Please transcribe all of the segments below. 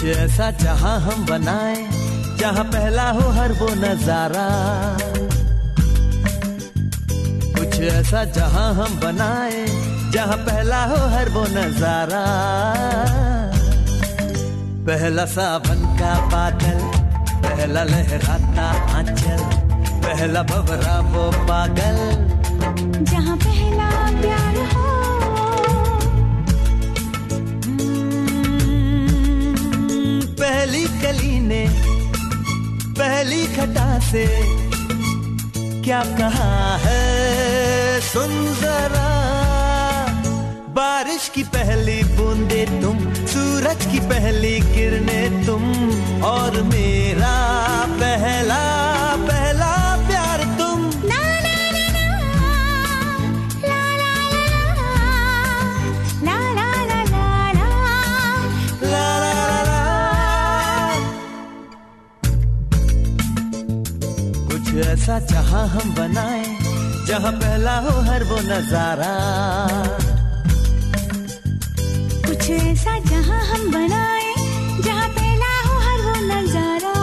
ऐसा जहां हम बनाए, जहां पहला हो हर वो नजारा। कुछ ऐसा जहां हम बनाए, जहां पहला हो हर वो नजारा। पहला सावन का बादल, पहला लहराता आंचल, पहला भंवरा वो पागल, जहां पहला प्यार हो। पहली कली ने पहली खटा से क्या कहा है सुन जरा। बारिश की पहली बूंदे तुम, सूरज की पहली किरणें तुम, और मेरा पहला पहला प्यार तुम। ना ना ना ना, ला ला ला ला, ला ला ला ला, ला ला ला ला। कुछ ऐसा जहां हम बनाए, जहां पहला हो हर वो नजारा। कुछ ऐसा जहां हम बनाए, जहां पहला हो हर वो नजारा।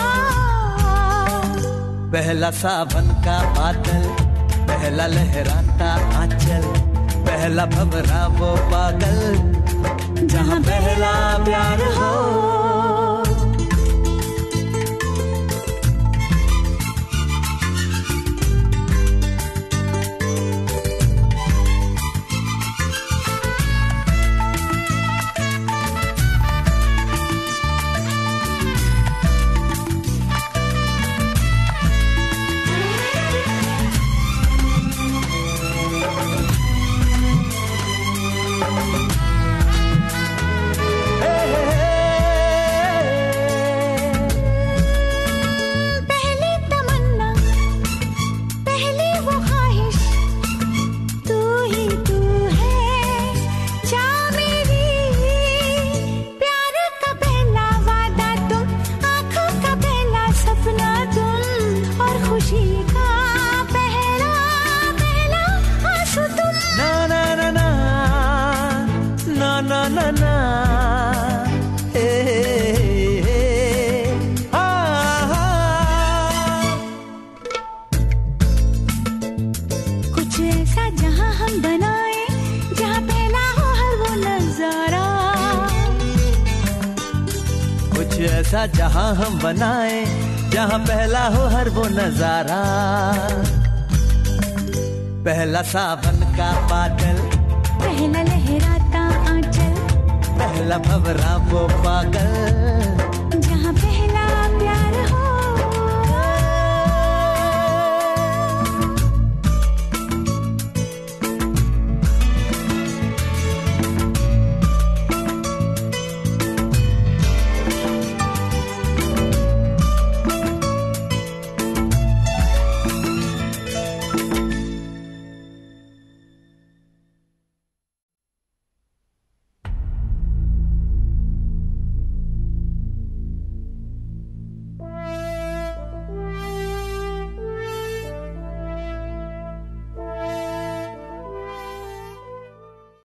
पहला सावन का बादल, पहला लहराता आंचल, पहला भंवरा वो पागल, जहां पहला प्यार हो। ना ना ना, हे हा हा। कुछ ऐसा जहां हम बनाए, जहां पहला हो हर वो नजारा। कुछ ऐसा जहां हम बनाए, जहां पहला हो हर वो नजारा। पहला सावन का बादल, पहला लहराता आंचल, पहला भंवरा वो पागल,